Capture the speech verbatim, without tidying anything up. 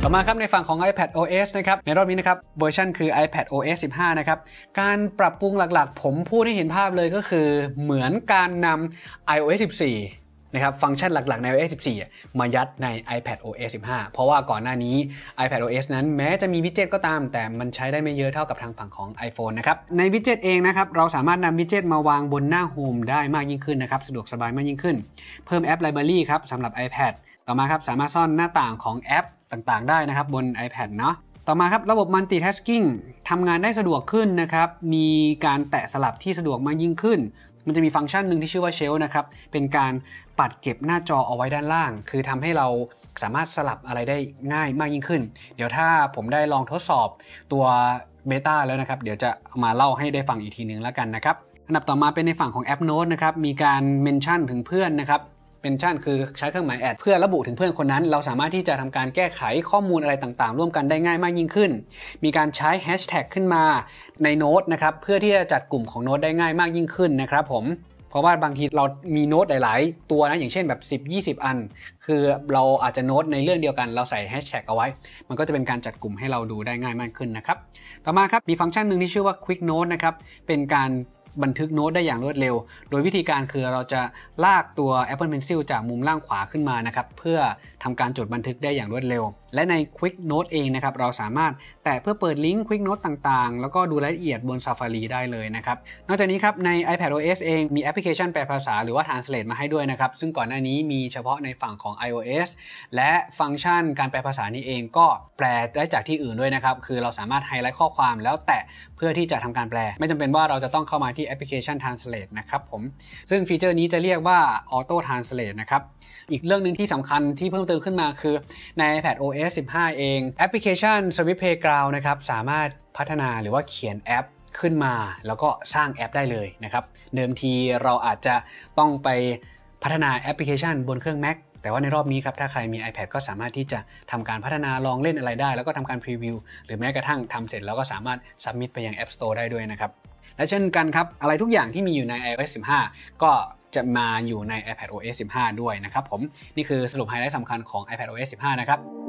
อมาครับในฝั่งของ iPadOS นะครับในรอบนี้นะครับเวอร์ชันคือ iPadOS สิบห้านะครับการปรับปรุงหลักๆผมพูดให้เห็นภาพเลยก็คือเหมือนการนำ iOS สิบสี่นะครับฟังก์ชันหลักๆใน iOS สิบสี่มายัดใน iPadOS สิบห้าเพราะว่าก่อนหน้านี้ iPadOS นั้นแม้จะมีวิดเจ็ตก็ตามแต่มันใช้ได้ไม่เยอะเท่ากับทางฝั่งของ iPhone นะครับในวิดเจ็ตเองนะครับเราสามารถนำวิดเจ็ตมาวางบนหน้าโฮมได้มากยิ่งขึ้นนะครับสะดวกสบายมากยิ่งขึ้นเพิ่มแอป Library ครับสำหรับ iPad ต่อมาครับสามารถซ่อนหน้าต่างของแอปต่างๆได้นะครับบน iPad เนาะต่อมาครับระบบ Multitasking ทำงานได้สะดวกขึ้นนะครับมีการแตะสลับที่สะดวกมากยิ่งขึ้นมันจะมีฟังก์ชันหนึ่งที่ชื่อว่า Shelf นะครับเป็นการปัดเก็บหน้าจอเอาไว้ด้านล่างคือทำให้เราสามารถสลับอะไรได้ง่ายมากยิ่งขึ้นเดี๋ยวถ้าผมได้ลองทดสอบตัวเบต้าแล้วนะครับเดี๋ยวจะมาเล่าให้ได้ฟังอีกทีนึงแล้วกันนะครับอันดับต่อมาเป็นในฝั่งของแอป Note นะครับมีการเมนชั่นถึงเพื่อนนะครับเมนชั่นคือใช้เครื่องหมายแอดเพื่อระบุถึงเพื่อนคนนั้นเราสามารถที่จะทำการแก้ไขข้อมูลอะไรต่างๆร่วมกันได้ง่ายมากยิ่งขึ้นมีการใช้แฮชแท็กขึ้นมาในโน้ตนะครับเพื่อที่จะจัดกลุ่มของโน้ตได้ง่ายมากยิ่งขึ้นนะครับผมเพราะว่าบางทีเรามีโน้ตหลายๆตัวนะอย่างเช่นแบบ สิบ ยี่สิบ อันคือเราอาจจะโน้ตในเรื่องเดียวกันเราใส่แฮชแท็กเอาไว้มันก็จะเป็นการจัดกลุ่มให้เราดูได้ง่ายมากขึ้นนะครับต่อมาครับมีฟังก์ชันหนึ่งที่ชื่อว่า Quick Note นะครับเป็นการบันทึกโน้ตได้อย่างรวดเร็วโดยวิธีการคือเราจะลากตัว Apple Pencil จากมุมล่างขวาขึ้นมานะครับเพื่อทำการจดบันทึกได้อย่างรวดเร็วและใน Quick Note เองนะครับเราสามารถแตะเพื่อเปิดลิงก์ Quick Note ต่างๆแล้วก็ดูรายละเอียดบน Safari ได้เลยนะครับนอกจากนี้ครับใน iPadOS เองมีแอปพลิเคชันแปลภาษาหรือว่า Translate มาให้ด้วยนะครับซึ่งก่อนหน้านี้มีเฉพาะในฝั่งของ iOS และฟังก์ชันการแปลภาษานี้เองก็แปลได้จากที่อื่นด้วยนะครับคือเราสามารถไฮไลท์ข้อความแล้วแตะเพื่อที่จะทำการแปลไม่จำเป็นว่าเราจะต้องเข้ามาที่แอปพลิเคชัน Translate นะครับผมซึ่งฟีเจอร์นี้จะเรียกว่า Auto Translate นะครับอีกเรื่องนึงที่สำคัญที่เพิ่มเติมขึ้นมาคือใน iPadOS สิบห้า เองแอปพลิเคชัน Swift Playground นะครับสามารถพัฒนาหรือว่าเขียนแอปขึ้นมาแล้วก็สร้างแอปได้เลยนะครับเดิมทีเราอาจจะต้องไปพัฒนาแอปพลิเคชันบนเครื่อง Mac แต่ว่าในรอบนี้ครับถ้าใครมี iPad ก็สามารถที่จะทำการพัฒนาลองเล่นอะไรได้แล้วก็ทำการพรีวิวหรือแม้กระทั่งทำเสร็จแล้วก็สามารถ submit ไปยัง App Store ได้ด้วยนะครับและเช่นกันครับอะไรทุกอย่างที่มีอยู่ใน iOS สิบห้า ก็จะมาอยู่ใน iPadOS สิบห้า ด้วยนะครับผมนี่คือสรุปไฮไลท์สำคัญของ iPadOS สิบห้า นะครับ